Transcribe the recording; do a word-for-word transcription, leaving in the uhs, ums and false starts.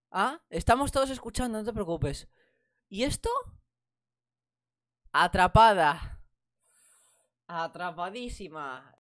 Ah, estamos todos escuchando, no te preocupes. ¿Y esto? Atrapada. Atrapadísima.